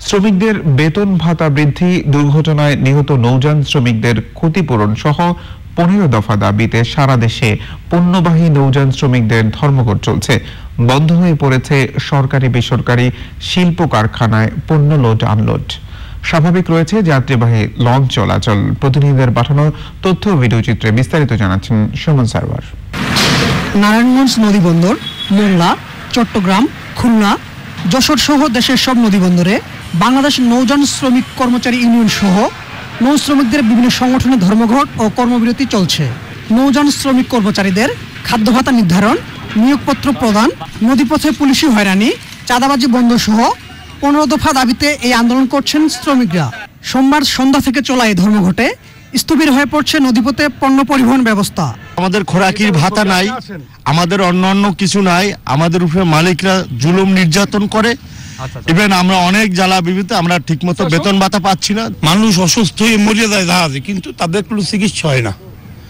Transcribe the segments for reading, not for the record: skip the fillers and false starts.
শ্রমিকদের বেতন ভাতা বৃদ্ধি, দুর্ঘটনায় নিহত নৌযান শ্রমিকদের ক্ষতিপূরণ সহ 15 দফা দাবিতে সারা দেশে পণ্যবাহী নৌযান শ্রমিকদের ধর্মঘট চলছে। বন্ধ হয়ে পড়েছে সরকারি বেসরকারি শিল্প কারখানায় পণ্য লোড আনলোড। স্বাভাবিক রয়েছে যাত্রীবাহী লঞ্চ চলাচল। প্রতিনিধিদের পাঠানো তথ্য ভিডিও চিত্রে বিস্তারিত জানাচ্ছেন সুমন সারওয়ার। নারায়ণগঞ্জ নদীবন্দর, মোংলা, চট্টগ্রাম, খুলনা, যশোর সহ দেশের সব নদীবন্দরে বাংলাদেশ নৌযান শ্রমিক কর্মচারী ইউনিয়ন সহ নৌ শ্রমিকদের বিভিন্ন সংগঠনের ধর্মঘট ও কর্মবিরতি চলছে। নৌযান শ্রমিক কর্মচারীদের খাদ্য ভাতা নির্ধারণ, নিয়োগপত্র প্রদান, নদীপথে পুলিশি হয়রানি, চাঁদাবাজি বন্ধ সহ 15 দফা দাবিতে এই আন্দোলন করছেন শ্রমিকরা। সোমবার সন্ধ্যা থেকে চলা এই ধর্মঘটে স্থবির হয়ে পড়ছে নদীপথে পণ্য পরিবহন ব্যবস্থা। আমাদের খোরাকির ভাতা নাই, আমাদের অন্য কিছু নাই, আমাদের উপরে মালিকরা জুলুম নির্যাতন করে। ইভেন আমরা অনেক জ্বালা বিবিতে আমরা ঠিকমতো বেতন ভাতা পাচ্ছি না। মানুষ অসুস্থ হয়ে মরে যায় জাহাজে, কিন্তু তাদের কোনো চিকিৎসা হয় না।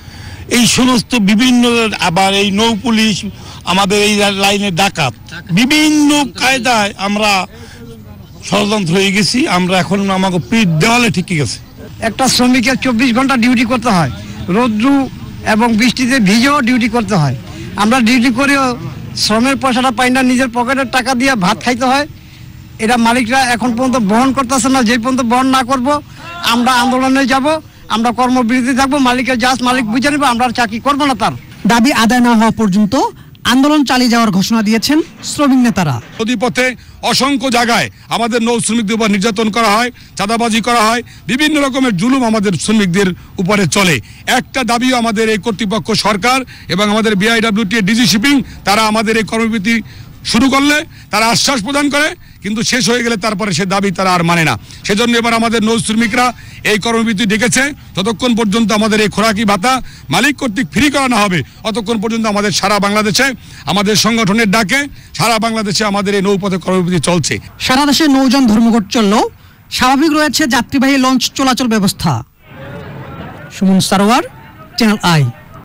এই সমস্ত বিভিন্ন, আবার এই নৌ পুলিশ, আমাদের এই লাইনে ডাকাত, বিভিন্ন কায়দায় আমরা ষড়যন্ত্র হয়ে গেছি। আমরা এখন আমাকে পিঠ দেওয়ালে ঠিকই গেছে। একটা শ্রমিকের 24 ঘন্টা ডিউটি করতে হয়, রোদ্রু এবং বৃষ্টিতে ভিজেও ডিউটি করতে হয়। আমরা ডিউটি করেও শ্রমের পয়সাটা পাই না, নিজের পকেটের টাকা দিয়ে ভাত খাইতে হয়। এটা মালিকরা এখন পর্যন্ত বহন করতেছে না। যে পর্যন্ত বহন না করব আমরা আন্দোলনে যাব, আমরা কর্মবিরতি থাকবো। মালিকের জাস্ট মালিক বুঝে নেবো, আমরা চাকরি করবো না। তার দাবি আদায় না হওয়া পর্যন্ত আন্দোলন চালিয়ে যাওয়ার ঘোষণা দিয়েছেন শ্রমিক নেতারা। নদীপথে অসংখ্য জায়গায় আমাদের নৌ শ্রমিকদের উপর নির্যাতন করা হয়, চাঁদাবাজি করা হয়, বিভিন্ন রকমের জুলুম আমাদের শ্রমিকদের উপরে চলে। একটা দাবিও আমাদের এই কর্তৃপক্ষ সরকার এবং আমাদের বিআইডব্লিউটি ডিজি শিপিং, তারা আমাদের এই কর্মবিরতি শুরু করলে তারা আশ্বাস প্রদান করে, কিন্তু শেষ হয়ে গেলে তারপরে সে দাবি তারা আর মানে না। সেজন্য এবার আমাদের নৌ শ্রমিকরা এই কর্মবিরতি ডেকেছে। যতক্ষণ পর্যন্ত আমাদের এই খোরাকি ভাতা মালিক কর্তৃক ফ্রি করা না হবে, ততক্ষণ পর্যন্ত আমাদের সারা বাংলাদেশে আমাদের সংগঠনের ডাকে সারা বাংলাদেশে আমাদের এই নৌপথে কর্মবিরতি চলছে। সারা দেশে নৌযান ধর্মঘট চললেও স্বাভাবিক রয়েছে যাত্রীবাহী লঞ্চ চলাচল ব্যবস্থা। Suman Sarwar, channel I.